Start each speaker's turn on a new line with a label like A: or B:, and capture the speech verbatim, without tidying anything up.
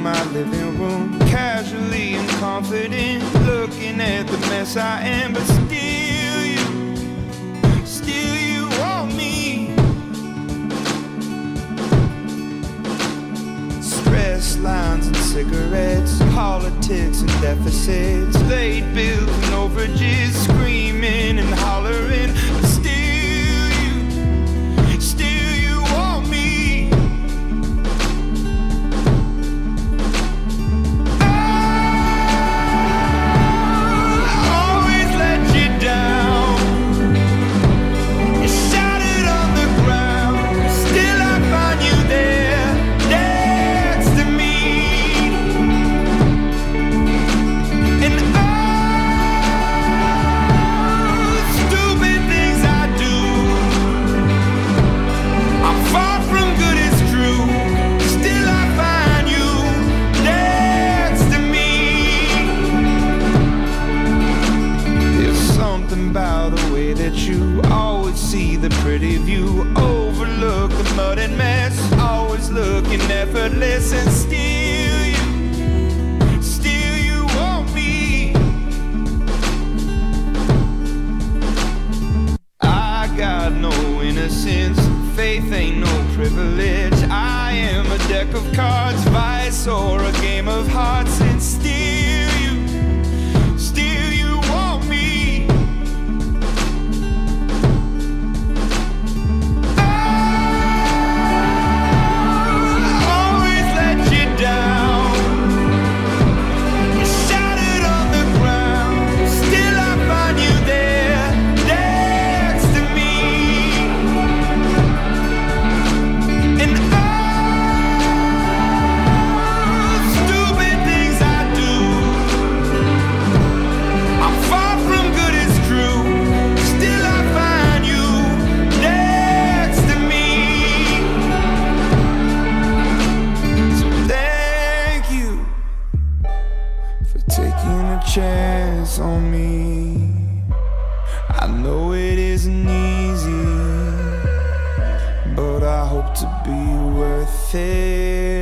A: in my living room, casually and confident, looking at the mess I am. But still you, still you want me. Stress lines and cigarettes, politics and deficits, late bills and overages, screaming and hollering. But still you, still you want me. The pretty view, overlook the mud and mess, always looking effortless. And still you, still you want me. I got no innocence, faith ain't no privilege. I am a deck of cards, vice or a game of hearts. And still you, still you want me. Chance on me. I know it isn't easy, but I hope to be worth it.